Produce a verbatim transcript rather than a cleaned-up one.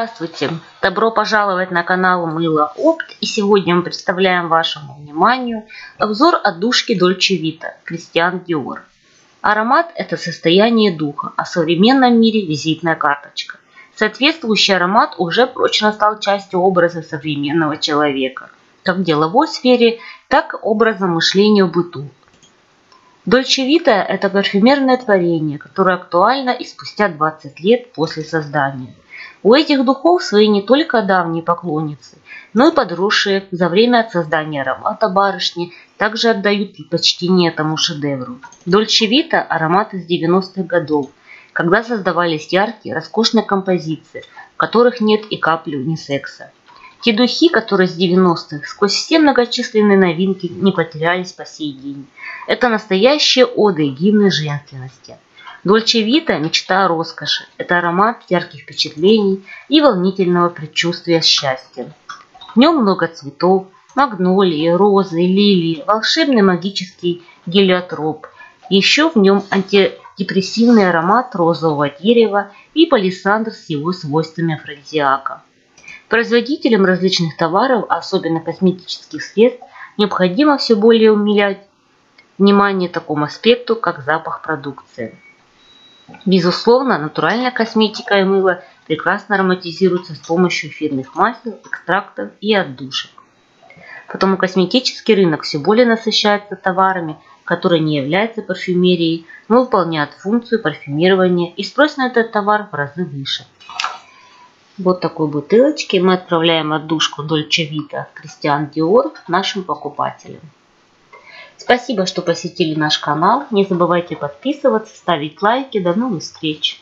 Здравствуйте! Добро пожаловать на канал Мыло Опт. И сегодня мы представляем вашему вниманию обзор отдушки Dolce Vita Christian Dior. Аромат – это состояние духа, а в современном мире визитная карточка. Соответствующий аромат уже прочно стал частью образа современного человека, как в деловой сфере, так и образом мышления в быту. Dolce Vita – это парфюмерное творение, которое актуально и спустя двадцать лет после создания. У этих духов свои не только давние поклонницы, но и подросшие за время от создания аромата барышни также отдают предпочтение этому шедевру. Dolce Vita – аромат из девяностых годов, когда создавались яркие, роскошные композиции, в которых нет и капли унисекса. Те духи, которые с девяностых сквозь все многочисленные новинки не потерялись по сей день. Это настоящие оды и гимны женственности. Dolce Vita – мечта о роскоши. Это аромат ярких впечатлений и волнительного предчувствия счастья. В нем много цветов, магнолии, розы, лилии, волшебный магический гелиотроп. Еще в нем антидепрессивный аромат розового дерева и палисандр с его свойствами афродизиака. Производителям различных товаров, а особенно косметических средств, необходимо все более уделять внимание такому аспекту, как запах продукции. Безусловно, натуральная косметика и мыло прекрасно ароматизируются с помощью эфирных масел, экстрактов и отдушек. Потому косметический рынок все более насыщается товарами, которые не являются парфюмерией, но выполняют функцию парфюмирования, и спрос на этот товар в разы выше. Вот такой бутылочке мы отправляем отдушку Dolce Vita Christian Dior нашим покупателям. Спасибо, что посетили наш канал. Не забывайте подписываться, ставить лайки. До новых встреч!